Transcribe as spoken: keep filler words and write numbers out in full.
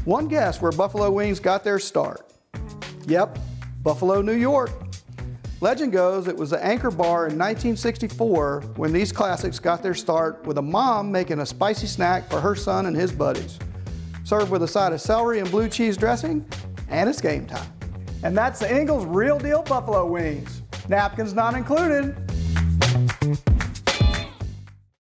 One guess where buffalo wings got their start. Yep, Buffalo, New York. Legend goes it was the Anchor Bar in nineteen sixty-four when these classics got their start with a mom making a spicy snack for her son and his buddies. Served with a side of celery and blue cheese dressing, and it's game time. And that's the Ingles Real Deal Buffalo Wings. Napkins not included.